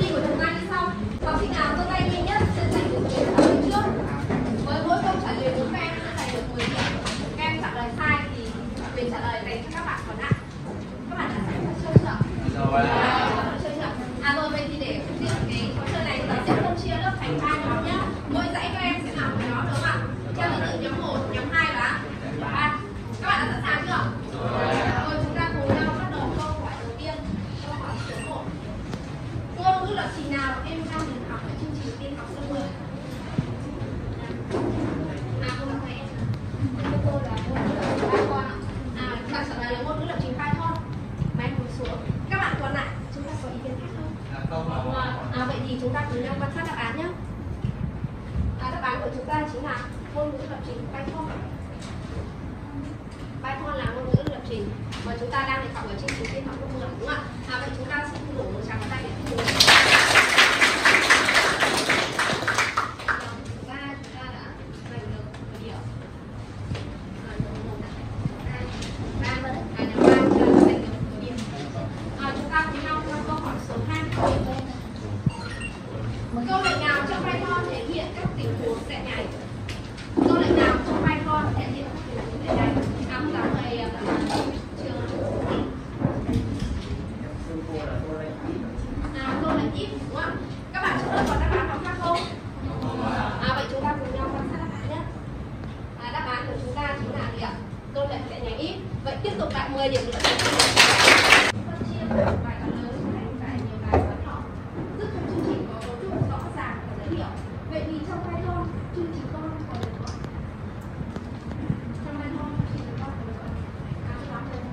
thi của chúng ta như sau. Học sinh nào giơ tay nhanh nhất sẽ giành được chiến thắng bên trước. Với mỗi câu trả lời đúng, các em sẽ giành được 10 điểm. Các em trả lời sai thì quyền trả lời dành cho các bạn còn lại. Các bạn đã sẵn sàng chơi chưa? Rồi. Chơi chưa? Rồi vậy thì để thực hiện cái trò chơi này thì sẽ phân chia lớp thành 2 nhóm nhé. Mỗi dãy các em sẽ làm một nhóm, đúng không ạ? Theo thứ tự nhóm 1, nhóm 2 và 3. Các bạn đã sẵn sàng chưa? Rồi chúng ta cùng nhau bắt đầu câu hỏi đầu tiên. Câu hỏi số 1. Ngôn ngữ lập trình nào em đang được học ở chương trình tin học lớp 10? Câu hỏi này cô là ngôn ngữ lập trình Python ạ. Bạn trả lời là ngôn ngữ lập trình Python. Máy ngồi xuống. Các bạn còn lại chúng ta có ý kiến khác không? Vậy thì chúng ta cùng nhau quan sát đáp án nhé. Đáp án của chúng ta chính là ngôn ngữ lập trình Python. Python là ngôn ngữ lập trình mà chúng ta đang được học ở chương trình tin học lớp 10, đúng không ạ? Vậy chúng ta sẽ đổ một tràng tay để thu hồi. Chúng ta đã giành được 10 điểm. Chúng ta cùng nhau qua câu hỏi số 2. Câu lệnh nào trong Python thể hiện các tình huống sẽ nhảy? Câu lệnh nào trong Python thể hiện các tình huống sẽ nhảy? Không dám thầy câu lệnh if, đúng không ạ? Các bạn trước đây còn đáp án nào khác không? Vậy chúng ta cùng nhau quan sát đáp án nhé. Đáp án của chúng ta chính là gì ạ? Câu lệnh sẽ nhảy if. Vậy tiếp tục lại 10 điểm nữa. Phân chia bài toán lớn thành giải nhiều bài toán nhỏ, giúp cho chương trình có cấu trúc rõ ràng và dễ hiểu. Vậy thì trong Python chương trình con có được không? Trong Python chương trình con có được không? Tôi đoán được.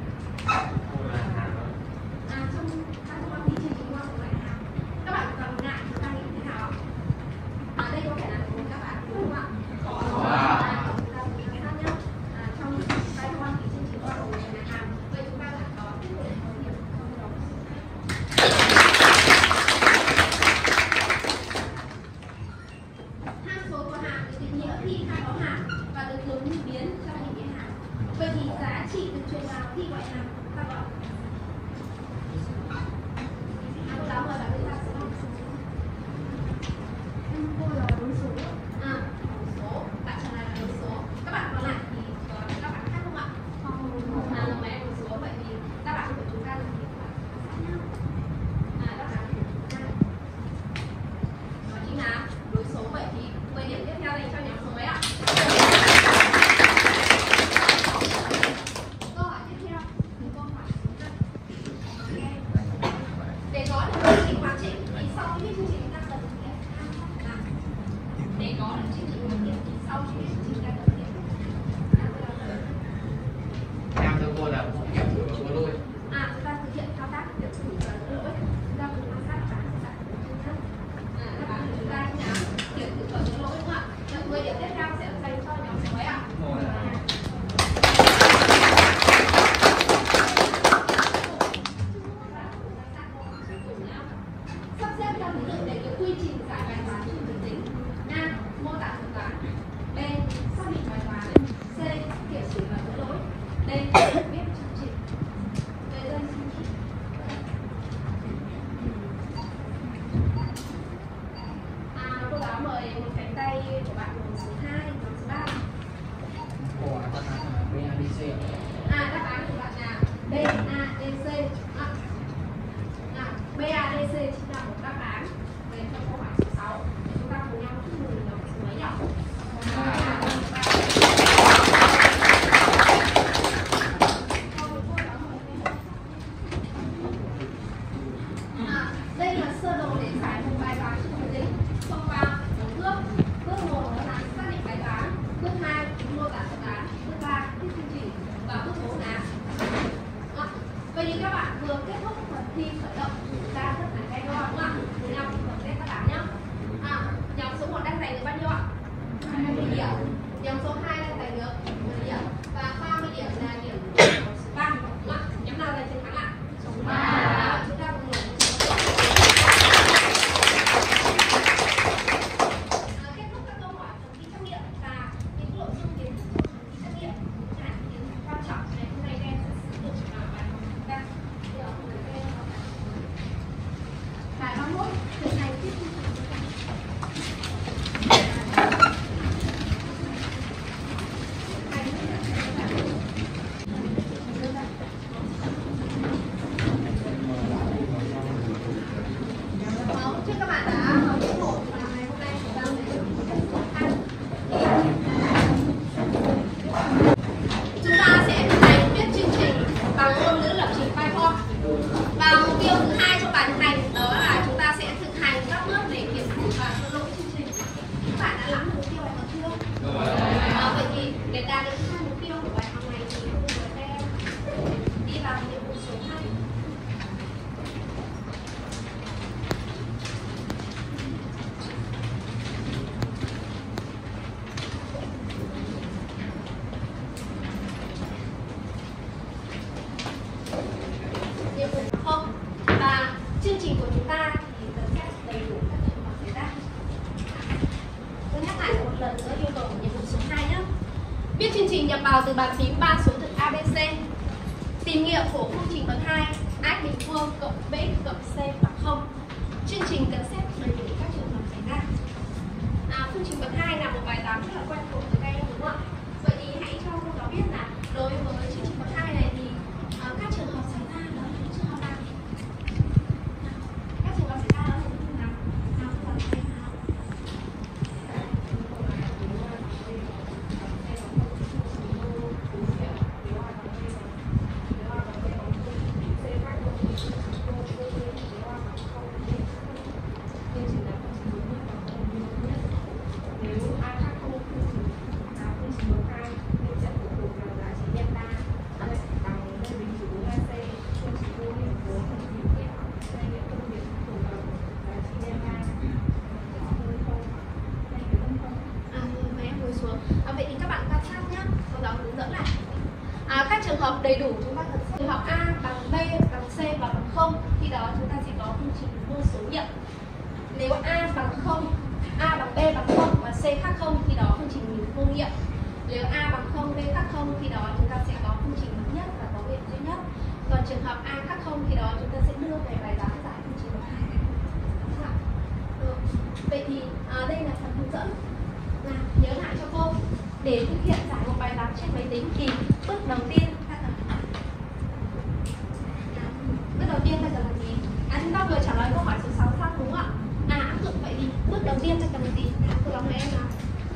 Trong Python thì chương trình con có loại nào? Các bạn còn ngại chúng ta nghĩ thế nào? Đây có phải là một các bạn đúng không ạ? Có. Chúng ta cùng quan sát nhé. Trong Python thì chương trình con có loại nào? Vậy chúng ta đã có kết luận có điểm trong đó. Hàm số của hàm được định nghĩa khi khai báo hàm và được hướng biến trong định nghĩa hàm. Vậy thì giá trị được truyền vào khi gọi hàm ta gọi. Cô giáo mời bạn đưa ra số. Cô là đối số. Đối số. Bạn trả lời là đối số. Các bạn còn lại thì có các bạn khác không ạ? Không. Mấy em đối số. Vậy thì đáp án của chúng ta là gì các bạn? Đáp án của chúng ta đó chính là đối số. Vậy thì 10 điểm tiếp theo dành cho nhóm số mấy ạ? Câu hỏi tiếp theo là câu hỏi số 5. Để có được chương trình hoàn chỉnh thì sau khi chương trình ta cần thực hiện để có được chương trình hoàn chỉnh thì sau khi chương trình ta cần thực hiện em thưa cô là cũng kiểm thử có lỗi. chúng ta thực hiện thao tác kiểm thử và lỗi. Chúng ta cùng quan sát đáp án của đáp án của chúng ta chính là kiểm thử và lỗi, đúng không ạ? 10 điểm tiếp theo sẽ dành cho nhóm số mấy ạ? Sắp xếp theo thứ tự để cái quy trình giải bài toán chương trình tính. A. Mô tả thuật toán. B. Xác định bài toán. C. Kiểm thử và lỗi. D. Viết chương trình. Đây xin chị. Cô giáo mời một cánh tay của bạn nhóm số 2, nhóm số 3. BABC. Đáp án của bạn là BADC. BADC chính là một đáp án về trong câu hỏi số 6. Chúng ta cùng nhau chúc mừng nhóm số mấy nhỉ? Viết chương trình nhập vào từ bàn phím 3 số thực ABC. Tìm nghiệm của phương trình bậc 2 ách bình phương cộng b cộng c bằng 0. Chương trình cần xét đầy đủ các trường hợp xảy ra. Phương trình bậc 2 là một bài toán rất là quen thuộc với các em đúng không ạ? Vậy thì hãy cho cô giáo biết là đối với chương trình bậc 2 này thì các trường hợp xảy ra đó là những trường hợp nào? Các trường hợp xảy ra đó là những trường hợp nào? Nào cô giáo thấy nào? Vậy thì các bạn quan sát nhé, cô giáo hướng dẫn này. Các trường hợp đầy đủ chúng ta cần xét. Trường hợp A bằng B bằng C và bằng 0, khi đó chúng ta sẽ có phương trình vô số nghiệm. Nếu A bằng 0, A bằng B bằng 0 và C khác 0, khi đó phương trình vô nghiệm. Nếu A bằng 0, B khác 0, khi đó chúng ta sẽ có phương trình duy nhất và có biện duy nhất. Còn trường hợp A khác 0, khi đó chúng ta sẽ đưa về bài toán giải phương trình bậc 2 này. Vậy thì đây là phần hướng dẫn. Nhớ lại cho cô, để thực hiện giải một bài toán trên máy tính thì bước đầu tiên ta cần làm gì? Chúng ta vừa trả lời câu hỏi số 6 xong đúng không ạ? Áp dụng vậy thì bước đầu tiên ta cần làm gì? Cô giáo nói em nào.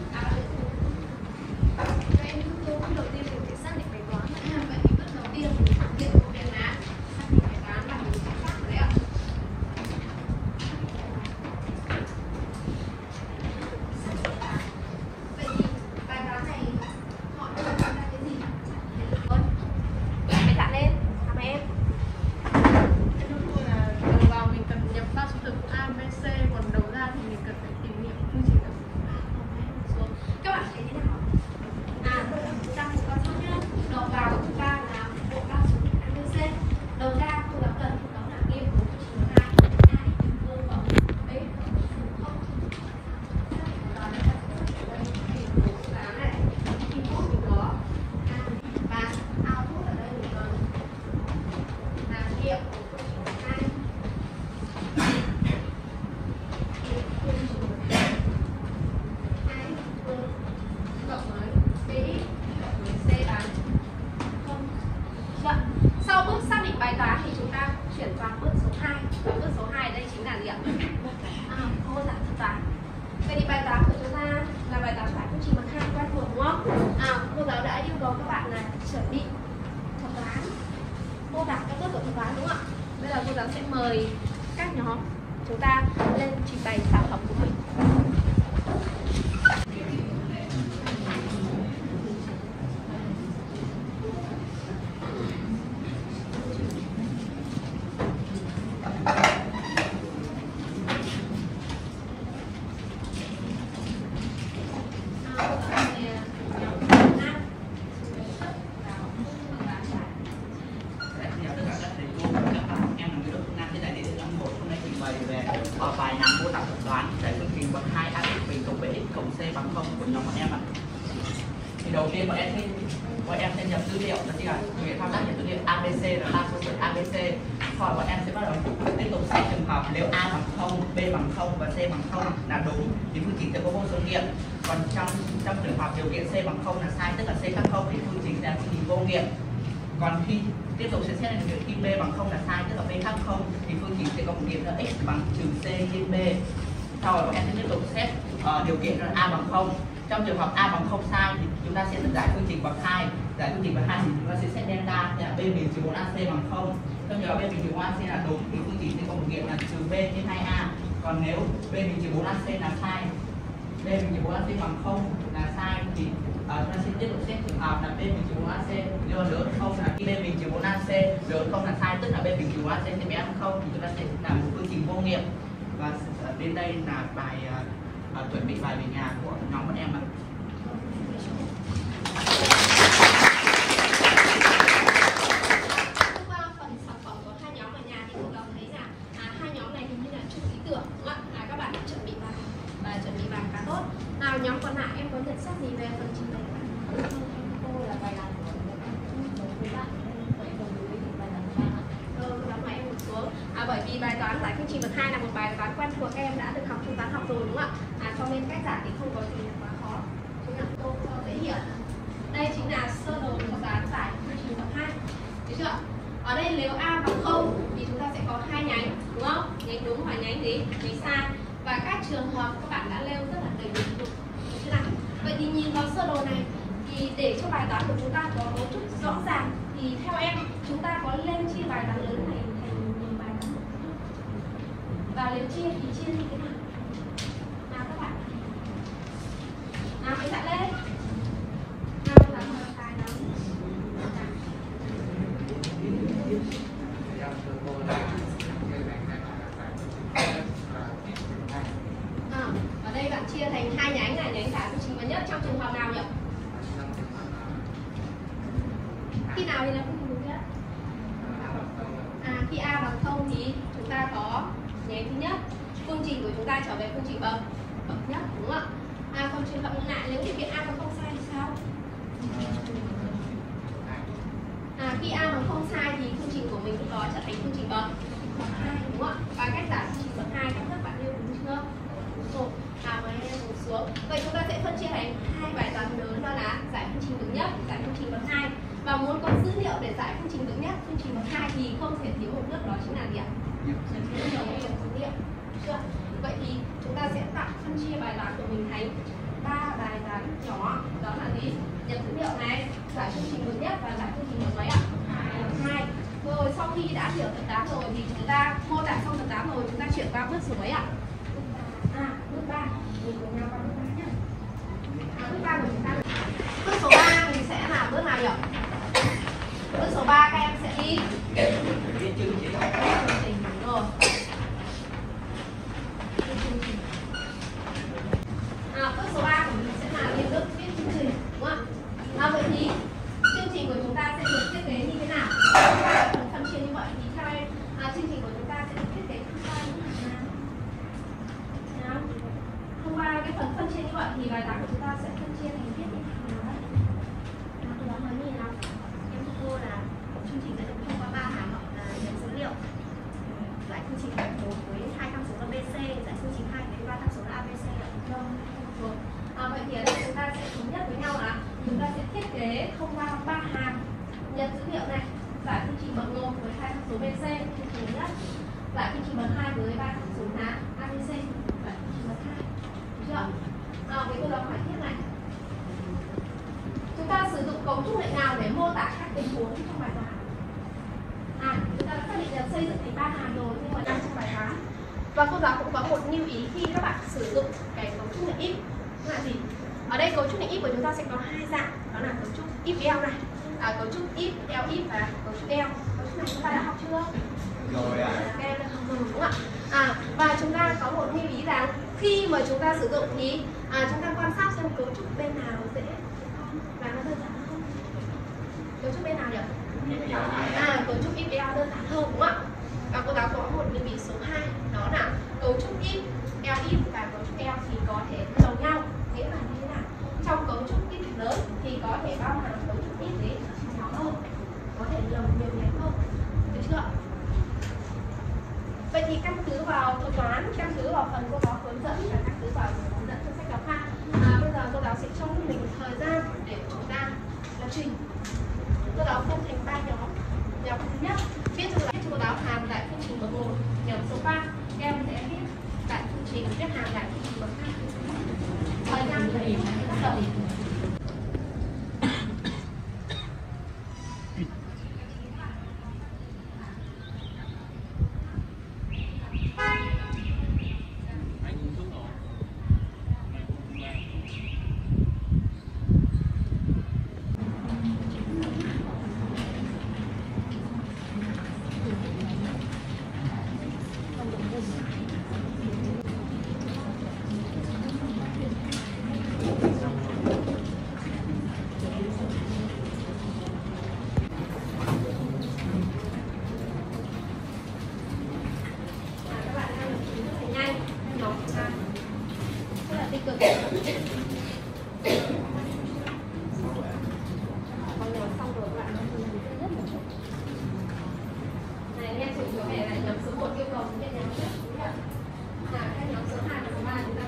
Các em bước đầu tiên mình phải xác định bài toán. Vậy thì bước đầu tiên mình thực hiện một việc là xác định bài toán là mình phải xác đấy ạ. Sau bước xác định bài toán thì chúng ta chuyển sang bước số 2. Và bước số 2 đây chính là gì ạ? Cô giải thuật toán. Vậy thì bài toán của chúng ta là bài toán giải phương trình bậc 2 quen thuộc đúng không? Cô giáo đã yêu cầu các bạn là chuẩn bị thuật toán, mô tả các bước của thuật toán đúng không ạ? Bây giờ cô giáo sẽ mời các nhóm chúng ta lên trình bày sản phẩm của mình. Bài nằm mô tả thuật toán giải phương trình bậc 2 áp bình cộng bx cộng c bằng 0 của nhóm bọn em ạ. Thì đầu tiên bọn em sẽ nhập dữ liệu, đó chính là việc thao tác nhập dữ liệu ABC là ba số tự ABC. Sau bọn em sẽ bắt đầu tiếp tục xét trường hợp nếu A bằng 0, B bằng 0 và C bằng 0 là đúng thì phương trình sẽ có vô số nghiệm. Còn trong trường hợp điều kiện C bằng 0 là sai, tức là C khác 0 thì phương trình sẽ là phương trình vô nghiệm. Còn khi tiếp tục sẽ xét là điều kiện khi B bằng 0 là sai, tức là B khác 0 thì phương trình sẽ có một nghiệm là x bằng trừ C trên B. Sau rồi bọn em sẽ tiếp tục xét điều kiện là A bằng 0. Trong trường hợp A bằng 0 sai thì chúng ta sẽ giải phương trình bậc 2. Giải phương trình bậc 2 thì chúng ta sẽ xét delta là B bình trừ 4AC bằng 0. Trong trường hợp B bình trừ 4AC là đúng thì phương trình sẽ có một nghiệm là trừ B trên 2A. Còn nếu B bình trừ 4AC là sai, B bình trừ 4AC bằng 0 là sai thì chúng ta sẽ tiếp tục xét trường hợp là B bình trừ 4AC nếu lớn không là khi B bình trừ 4AC lớn không là sai, tức là B bình trừ 4AC thì bé bằng 0 thì chúng ta sẽ làm một phương trình vô nghiệm. Và đến đây là bài chuẩn bị bài về nhà của nhóm bọn em ạ. Qua phần sản phẩm của hai nhóm ở nhà thì cô giáo thấy là hai nhóm này hình như là chung ý tưởng đúng không ạ? Các bạn đã chuẩn bị bài và chuẩn bị bài khá tốt. Nào nhóm còn lại em có nhận xét gì về phần trình bày của bạn? học rồi đúng không ạ? Cho nên cách giải thì không có gì quá khó. Chúng ta tô cho dễ hiểu. Đây chính là sơ đồ của dáng giải phương trình bậc 2. Được chưa? Ở đây nếu A bằng 0 thì chúng ta sẽ có hai nhánh, đúng không? Nhánh đúng và nhánh gì? Nhánh sai. Và các trường hợp các bạn đã nêu rất là đầy đủ. Được chưa nào? Vậy thì nhìn vào sơ đồ này thì để cho bài toán của chúng ta có cấu trúc rõ ràng thì theo em chúng ta có lên chia bài toán lớn này thành nhiều bài toán. Và nếu chia thì chia như thế nào? Nào các bạn. Nào mình chạy lên. Nào mình làm một bài đó. Ở đây bạn chia thành hai nhánh là nhánh giải phương trình bậc nhất trong trường hợp nào nhỉ? Khi nào thì là phương trình bậc nhất? Khi A bằng 0 thì chúng ta có nhánh thứ nhất. Phương trình của chúng ta trở về phương trình bậc nhất, đúng không ạ? Còn trường hợp ngược lại, nếu điều kiện A bằng 0 sai thì sao? Khi A bằng 0 sai thì phương trình của mình lúc đó trở thành phương trình bậc 2, đúng không ạ? Và cách giải phương trình bậc 2 các bạn nêu đúng chưa? Đúng rồi. Mời em ngồi xuống. Vậy chúng ta sẽ phân chia thành hai bài toán lớn, đó là giải phương trình bậc nhất, giải phương trình bậc 2. Và muốn có dữ liệu để giải phương trình bậc nhất, phương trình bậc 2 thì không thể thiếu một bước, đó chính là gì ạ? Nhập số liệu. Chưa? Vậy thì chúng ta sẽ tạm phân chia bài toán của mình thành 3 bài toán nhỏ, đó là gì? Nhập dữ liệu này, giải phương trình bậc nhất và giải phương trình bậc mấy ạ? 2. Rồi sau khi đã hiểu tập 8 rồi thì chúng ta mô tả xong tập 8 rồi, chúng ta chuyển qua bước số mấy ạ? Bước 3. Mình cùng nhau qua bước 3 nhé. Bước 3 của chúng ta. Bước số 3 mình sẽ làm bước nào nhỉ? Bước số 3 các em sẽ đi viết chữ chỉ học. Rồi. Bước số 3 của mình sẽ là liên bước viết chương trình, đúng không ạ? Vậy thì chương trình của chúng ta sẽ được thiết kế như thế nào? Phần phân chia như vậy thì theo em chương trình của chúng ta sẽ được thiết kế thông qua những hàng nào? Thông qua cái phần phân chia như vậy thì bài toán của chúng ta sẽ phân chia thành viết những hàng nào đấy? Tôi đoán nói như nào? Em thưa cô là chương trình sẽ được thông qua 3 hàng gọi là nhập dữ liệu. Giải phương trình một với 2 tham số là BC, giải phương trình 2 với 3 tham số là ABC. Vậy thì ở đây chúng ta sẽ thống nhất với nhau là chúng ta sẽ thiết kế thông qua 3 hàm nhập dữ liệu này. Giải phương trình bậc 1 với 2 tham số BC, phương trình nhất. Giải phương trình bậc 2 với 3 tham số là ABC, giải phương trình bậc 2. Được chưa? Với câu hỏi tiếp này. Chúng ta sử dụng cấu trúc lệnh nào để mô tả các tình huống trong bài toán? Chúng ta đã xác định là xây dựng thành 3 hàm rồi nhưng mà đang trong bài toán. Và cô giáo cũng có một lưu ý khi các bạn sử dụng cái cấu trúc lệnh if là gì? Ở đây cấu trúc lệnh if của chúng ta sẽ có hai dạng, đó là cấu trúc if else này, cấu trúc if else if và cấu trúc else. Cấu trúc này chúng ta đã học chưa? Rồi ạ. Các em đã học rồi đúng không ạ? Và chúng ta có một lưu ý rằng khi mà chúng ta sử dụng thì chúng ta quan sát xem cấu trúc bên nào dễ và nó đơn giản hơn. Cấu trúc bên nào nhỉ? Cấu trúc if else đơn giản hơn đúng không ạ? Và cô giáo có một lưu ý số 2, đó là cấu trúc if, else if và cấu trúc else thì có thể lồng nhau, nghĩa là như thế nào? Trong cấu trúc if lớn thì có thể bao hàm cấu trúc if đấy nhỏ hơn, có thể lồng nhiều nhánh hơn, được chưa? Vậy thì căn cứ vào thuật toán, căn cứ vào phần cô giáo hướng dẫn và căn cứ vào hướng dẫn trong sách giáo khoa, bây giờ cô giáo sẽ cho mình thời gian để chúng ta lập trình. Cô giáo phân thành 3 nhóm. Nhóm thứ nhất viết cho cô giáo hàm giải phương trình bậc 1. Nhóm số 3 em sẽ viết giải phương trình viết hàm giải phương trình bậc 2. Thời gian thì bắt đầu. Nhóm số 1 yêu cầu thực hiện nhóm trước. Các nhóm số 2 và số 3 chúng ta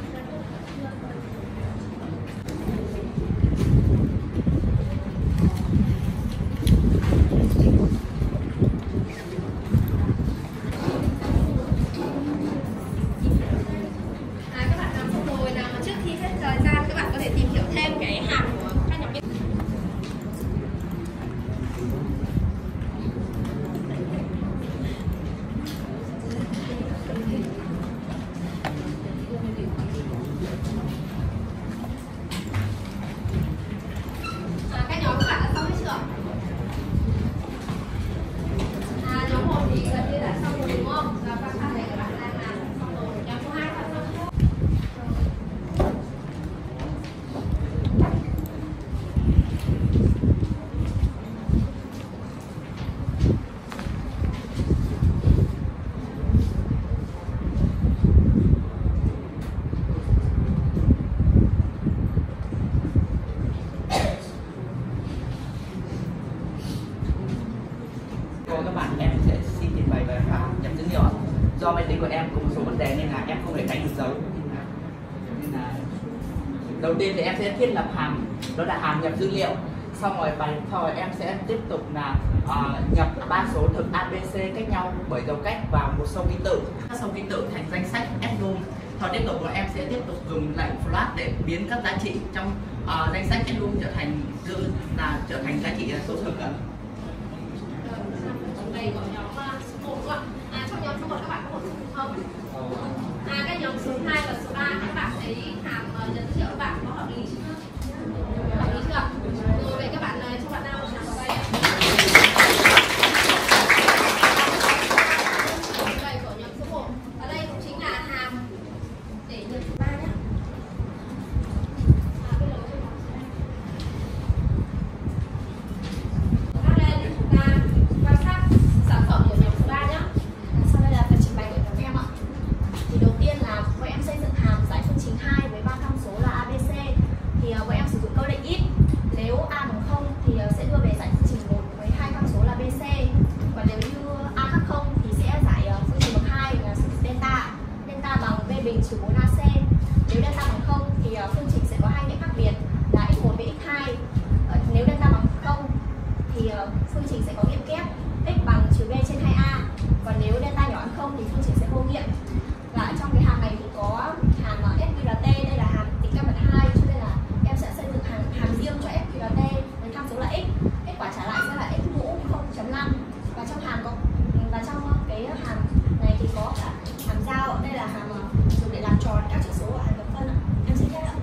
dấu nên là đầu tiên thì em sẽ thiết lập hàm, đó là hàm nhập dữ liệu. Xong rồi bài sau em sẽ tiếp tục là nhập 3 số thực ABC cách nhau bởi dấu cách vào một sâu ký tự. Sâu ký tự thành danh sách F-room. Sau tiếp tục em sẽ tiếp tục dùng lệnh flash để biến các giá trị trong danh sách F-room trở thành giá trị số thực. Đây của nhóm số 1 ạ. Trong nhóm số 1 các bạn có một số không? Các nhóm số 2 và số 3 các bạn thấy hàm nhận dữ liệu các bạn có hợp lý chưa? Hợp lý chưa? Rồi vậy các bạn cho bạn nào một tràng vào đây ạ. Vậy của nhóm số 1 ở đây cũng chính là hàm để nhập số 3 nhé. Bây giờ cho nhóm số 2. Các lên để chúng ta quan sát sản phẩm của nhóm số 3 nhé. Sau đây là phần trình bày của nhóm em ạ. Thì đầu tiên là bọn em xây dựng hàm giải phương trình 2 với 3 tham số là ABC. Thì bọn em sử dụng câu lệnh if. Nếu A bằng 0 thì sẽ đưa về giải phương trình 1 với 2 tham số là BC. Và nếu như A khác 0 thì sẽ giải phương trình bậc 2 là delta. Delta bằng V bình trừ 4AC. Nếu delta bằng 0 thì phương trình sẽ có hai nghĩa khác biệt là x1 với x2. Nếu delta bằng 0 thì phương trình sẽ có nghiệm kép x bằng trừ b trên 2a. Còn nếu delta nhỏ hơn 0 thì phương trình sẽ vô nghiệm. Và trong cái hàm này thì có hàm SQRT, đây là hàm tính căn bậc 2, cho nên là em sẽ xây dựng hàm riêng cho SQRT với tham số là x. Kết quả trả lại sẽ là x mũ 0.5. Và trong cái hàm này thì có cả hàm giao, đây là hàm dùng để làm tròn các chữ số ở hàm nhập phân ạ. Em xin hết ạ.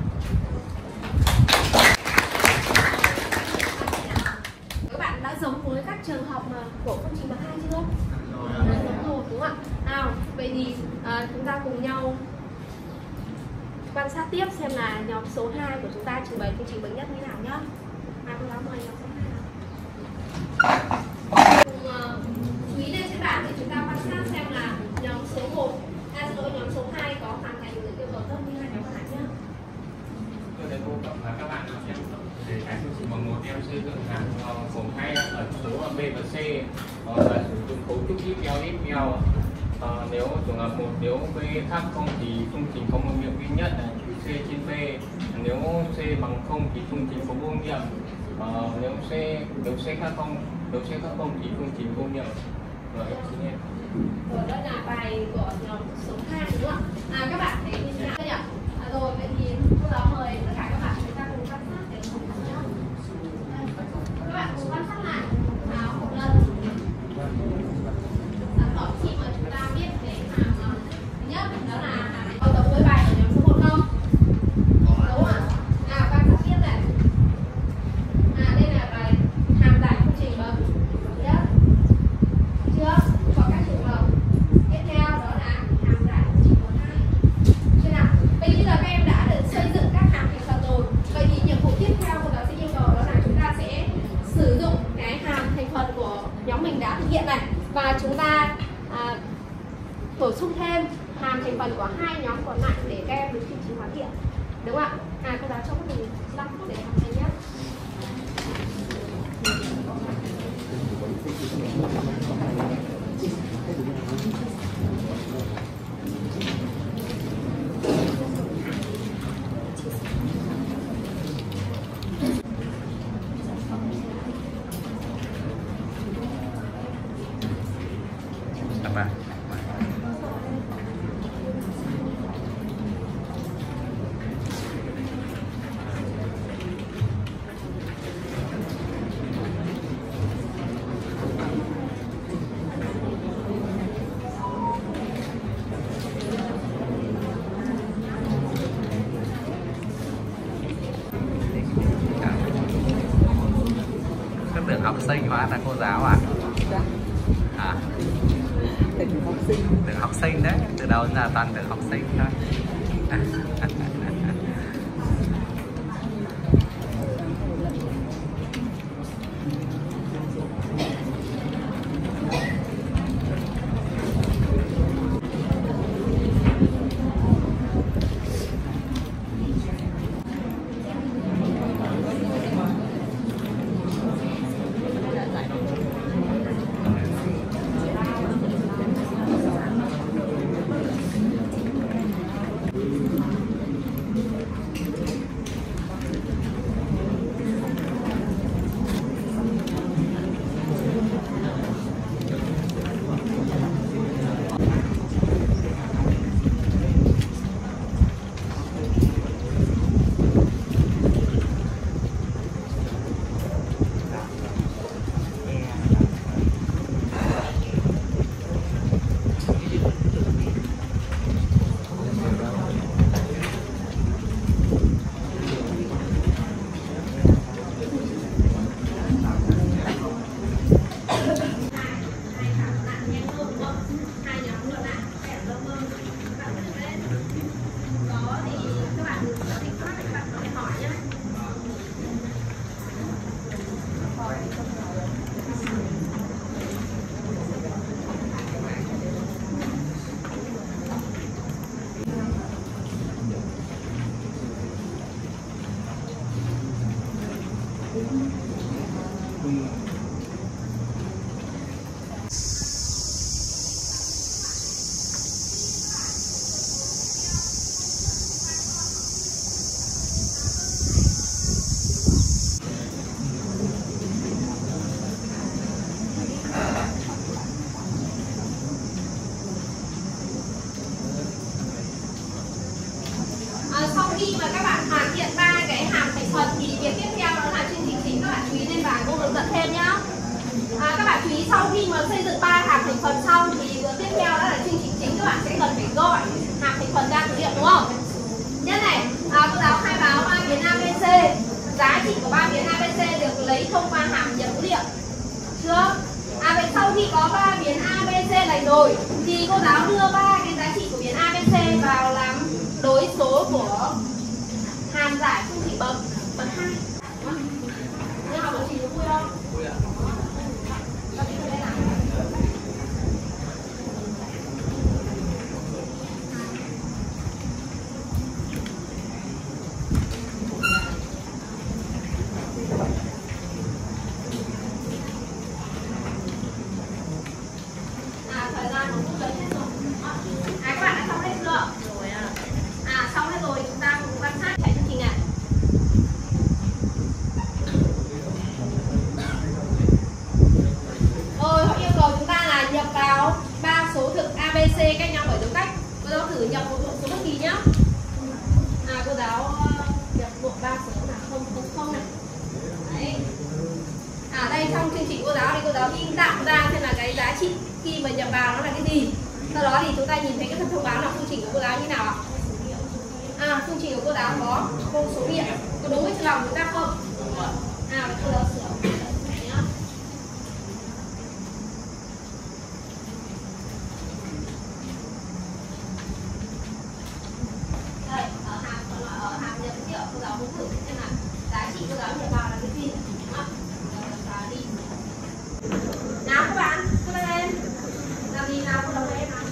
Các bạn đã giống với các trường hợp của phương trình bậc 2 chưa? Giống rồi, đúng không ạ? Nào, vậy thì chúng ta cùng nhau quan sát tiếp xem là nhóm số 2 của chúng ta trình bày phương trình bậc nhất như nào nhá. Cô giáo mời nhóm số 2 cùng chú ý lên trên bảng để chúng ta quan sát xem là nhóm số 1, nhóm số 2 có hoàn thành được yêu cầu tốt như hai nhóm còn lại nhá. Tôi thấy vô cộng là các bạn em để cái phương trình bằng 1 em xây dựng hàm gồm hai ẩn số là B và C, và sử dụng cấu trúc if else if else. Nếu trường hợp 1 nếu B khác 0 thì phương trình có một nghiệm duy nhất là trừ C trên B. Nếu C bằng 0 thì phương trình có vô nghiệm. Nếu C khác 0 thì phương trình vô nghiệm. Rồi em xin hết. Rồi đó là bài của nhóm số 2 đúng không ạ? Các bạn thấy như thế nào nhỉ? Rồi vậy thì cô giáo mời tất cả các bạn chúng ta cùng quan sát để cùng nhau. Các bạn cùng quan sát lại một lần. Sản phẩm khi mà chúng ta biết cái hàm thứ nhất đó là hàm có giống với bài của nhóm số 1 không? Đúng không ạ? Quan sát tiếp này. Đây là bài hàm giải phương trình bậc nhất. Chưa? Có các trường hợp tiếp theo đó là hàm giải phương trình bậc 2. Chưa nào? Bây giờ các em đã được xây dựng các hàm thành phần rồi. Vậy thì nhiệm vụ tiếp theo của giáo sư yêu cầu đó là chúng ta sẽ sử dụng cái hàm thành phần của nhóm mình đã thực hiện này, và chúng ta bổ sung thêm hàm thành phần của hai nhóm còn lại để các em được chương trình hoàn thiện, đúng không ạ? Cô giáo cho các mình 5 phút để hoàn thành nhé. Vâng. Các tưởng học sinh hóa là cô giáo à? Tưởng học sinh đấy, từ đầu đến giờ toàn tưởng học sinh thôi. Sau khi mà các bạn hoàn thiện 3 cái hàm thành phần thì việc tiếp theo đó là chương trình chính. Các bạn chú ý lên bảng cô hướng dẫn thêm nhá. Các bạn chú ý sau khi mà xây dựng 3 hàm thành phần xong thì tiếp theo đó là chương trình chính. Các bạn sẽ cần phải gọi hàm thành phần ra từ liệu, đúng không? Nhất này, cô giáo khai báo 3 biến ABC. Giá trị của 3 biến ABC được lấy thông qua hàm nhập dữ liệu. Chưa? Vậy sau khi có 3 biến ABC này rồi thì cô giáo đưa 3 cái giá trị của biến ABC vào làm đối số của hàm giải phương trình bậc 2. Như học phương trình có vui không? Vui ạ. Các bạn đây nào. Thời gian nó cũng lớn hết rồi. Các bạn đã xong hết chưa? Rồi ạ. Xong hết rồi, chúng ta cùng quan sát chạy chương trình ạ. Họ yêu cầu chúng ta là nhập vào 3 số thực ABC cách nhau bởi dấu cách. Cô giáo thử nhập một số bất kỳ nhá. Cô giáo nhập bộ 3 số là 000 này. Đấy. Đây trong chương trình cô giáo thì cô giáo in tạm ra xem là cái giá trị khi mà nhập vào nó là cái gì. Sau đó thì chúng ta nhìn thấy cái phần thông báo là phương trình của cô giáo như nào ạ? Phương trình của cô giáo có vô số điện. Có đúng với trường lòng chúng ta không? Cô giáo sửa. Đây, ở hàm nhập dữ liệu cô giáo muốn thử xem là giá trị cô giáo nhập vào là cái gì. Nào các bạn, cứ lên. Làm gì nào cô giáo với em nào?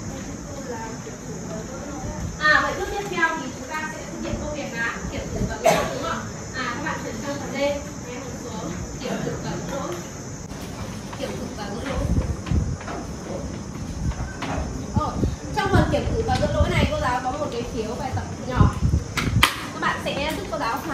Vậy bước tiếp theo thì chúng ta sẽ thực hiện công việc là kiểm thử và gỡ lỗi, đúng không? Các bạn chuyển sang phần D, nghe một số kiểm thử và gỡ lỗi. Kiểm thử và gỡ lỗi. Trong phần kiểm thử và gỡ lỗi này cô giáo có một cái phiếu bài tập nhỏ. Các bạn sẽ giúp cô giáo hoàn.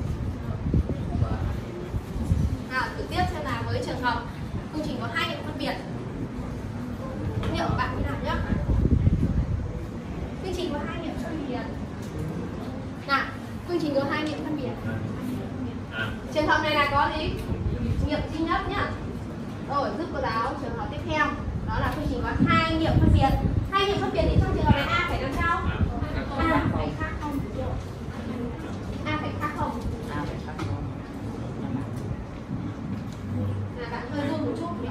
Thử tiếp xem là với trường hợp công trình có 2 điểm phân biệt. Liệu bạn như nào nhé? Chương trình có 2 điểm phân biệt. Chương trình có 2 điểm phân biệt. Trường hợp này là có gì? Nghiệm duy nhất nhá. Rồi giúp cô giáo trường hợp tiếp theo. Đó là chương trình có 2 nghiệm phân biệt. 2 nghiệm phân biệt thì trong trường hợp này A phải làm sao? A phải khác không? A phải khác không? Bạn hơi run một chút nhé.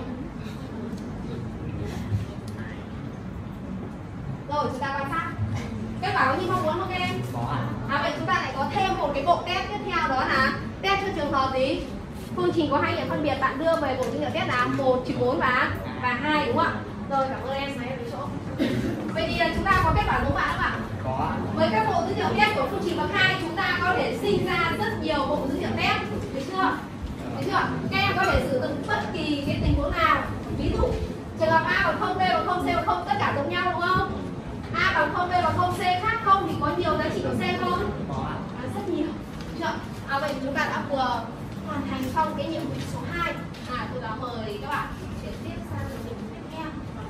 Rồi chúng ta quan sát. Kết quả có như mong muốn không các em? Có ạ. Vậy chúng ta lại có thêm một cái bộ test tiếp theo, đó là test cho trường hợp gì? Phương trình có 2 điểm phân biệt, bạn đưa về bộ dữ liệu test là 1, 4 và 2, đúng không ạ? Rồi cảm ơn em, máy ở chỗ. Vậy thì chúng ta có kết quả đúng không ạ? Có. Với các bộ dữ liệu test của phương trình bậc 2 chúng ta có thể sinh ra rất nhiều bộ dữ liệu test, được chưa? Được chưa? Các em có thể sử dụng bất kỳ cái tình huống nào. Ví dụ trường hợp A bằng 0, B bằng 0, C bằng 0 tất cả giống nhau, đúng không? A bằng 0, B bằng 0, C khác 0 thì có nhiều giá trị của C không? Có ạ. Rất nhiều. Được chưa? Vậy chúng ta đã vừa hoàn thành xong cái nhiệm vụ số 2. Tôi đã mời các bạn chuyển tiếp sang nhiệm vụ tiếp theo.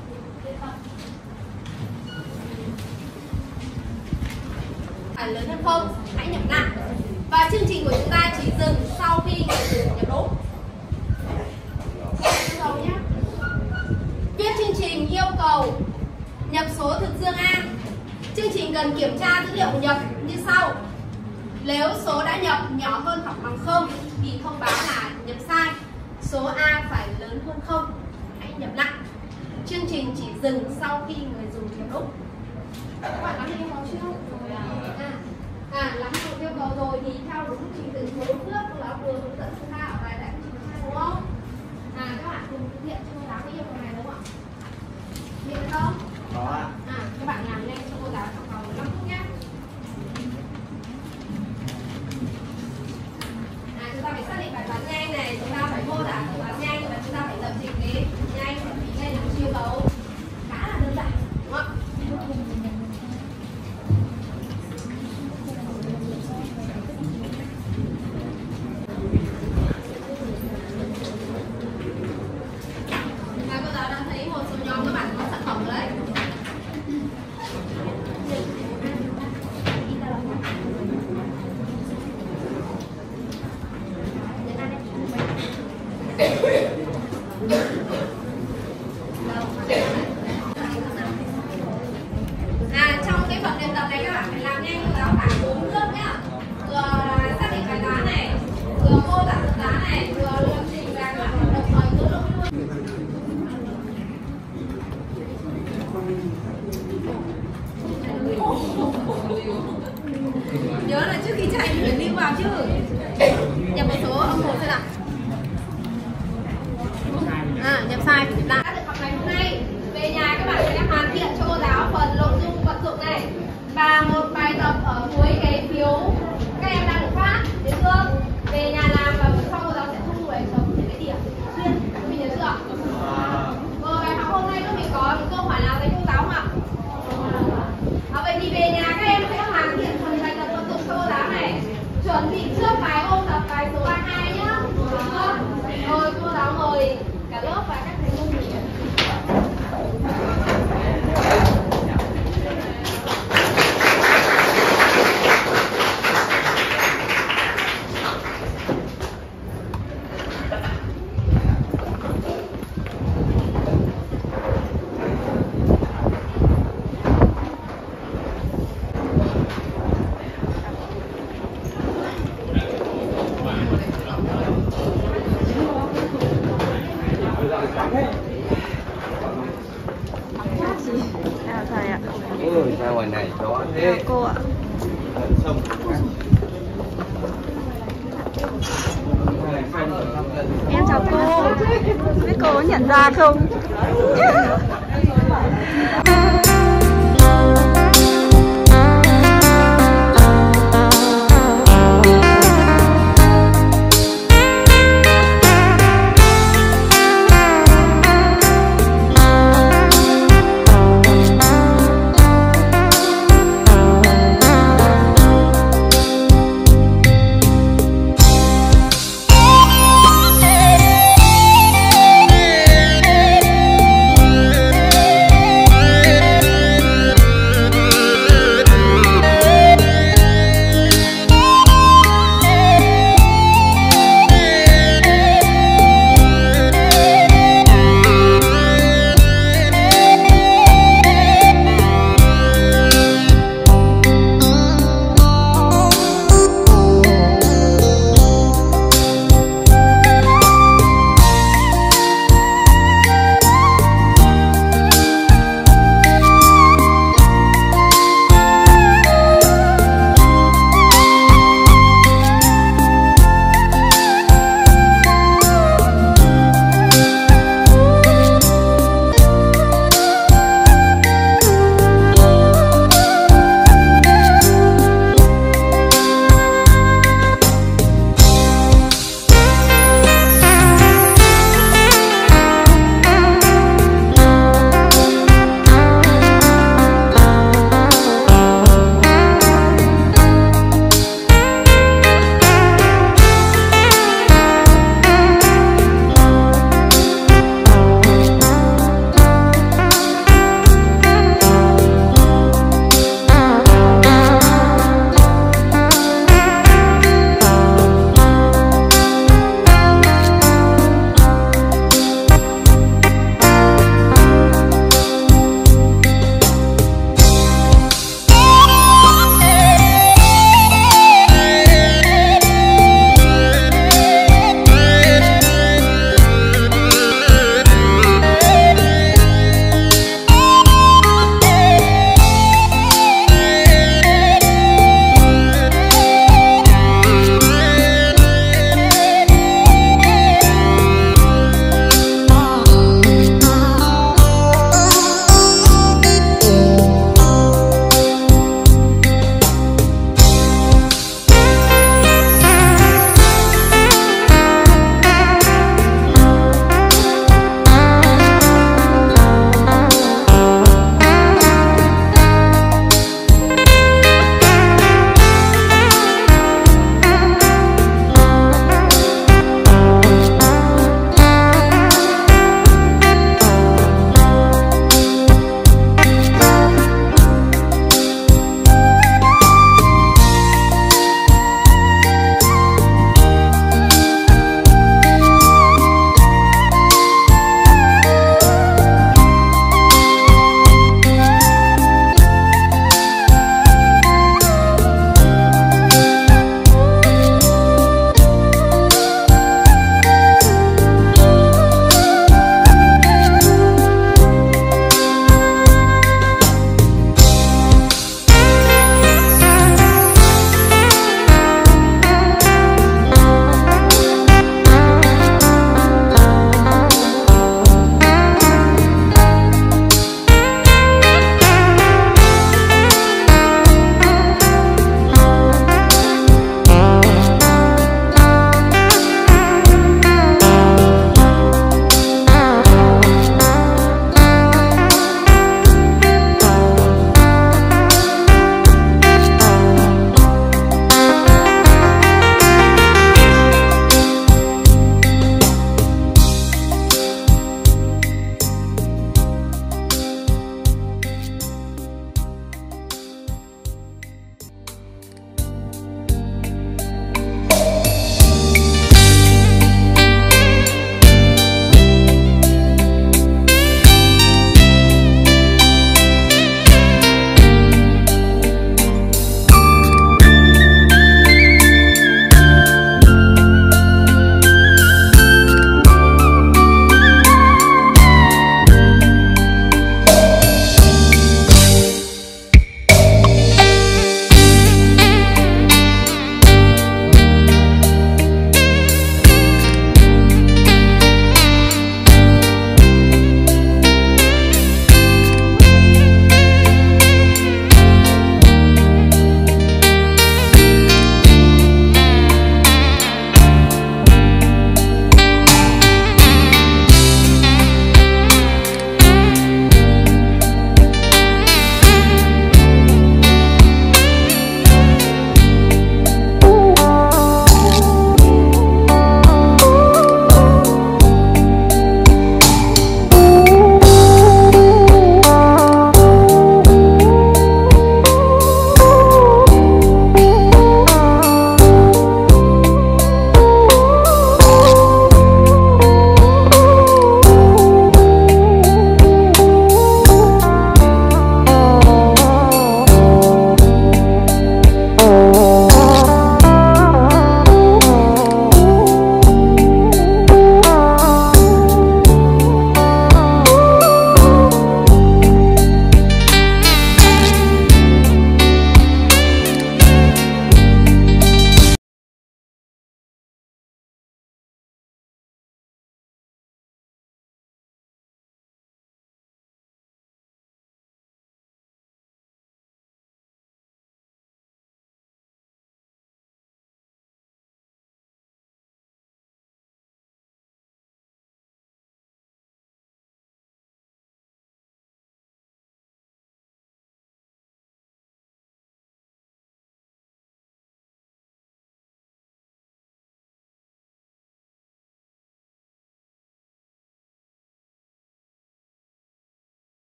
Phải lớn hơn không? Hãy nhập lại. Và chương trình của chúng ta chỉ dừng sau khi người dùng nhập đúng. Rồi nhé. Viết chương trình yêu cầu nhập số thực dương A. Chương trình cần kiểm tra dữ liệu nhập như sau. Nếu số đã nhập nhỏ hơn hoặc bằng 0 thì thông báo là nhập sai. Số A phải lớn hơn 0. Hãy nhập lại. Chương trình chỉ dừng sau khi người dùng nhập đúng. Các bạn nắm được yêu cầu chưa? Nắm được yêu cầu rồi thì theo đúng trình tự số trước cô giáo vừa hướng dẫn chúng ta ở bài giải trình sai, đúng không? Các bạn cùng thực hiện cho cô giáo cái yêu cầu này, đúng không ạ? Hiểu không? Có ạ. Các bạn làm nhanh cho cô giáo trong vòng 5 phút nhé. Chúng ta phải xác định bài toán nhanh này, chúng ta phải mô tả Nhớ là trước khi chạy thì phải lưu vào chứ. Nhập một số ông một xem nào. Nhập sai phải nhập lại. Đã được học ngày hôm nay, về nhà các bạn sẽ hoàn thiện cho cô giáo phần nội dung vận dụng này và một bài tập ở cuối cái phiếu các em đang được phát, được chưa? Về nhà làm và sau cô giáo sẽ thu để chấm những cái điểm xuyên. Mình nhớ chưa? Bài học hôm nay các mình có một câu hỏi nào với cô giáo không ạ? Vậy thì về nhà các em sẽ hoàn thiện phần bài tập vận dụng cho cô giáo này, chuẩn bị trước bài ôn tập bài số 32 nhá. Được chưa? Rồi cô giáo mời cả lớp và các thầy cô nghỉ. Thầy ạ. Ôi, ra ngoài này gió thế. Chào cô ạ. Sông. Em chào cô. Biết cô có nhận ra không?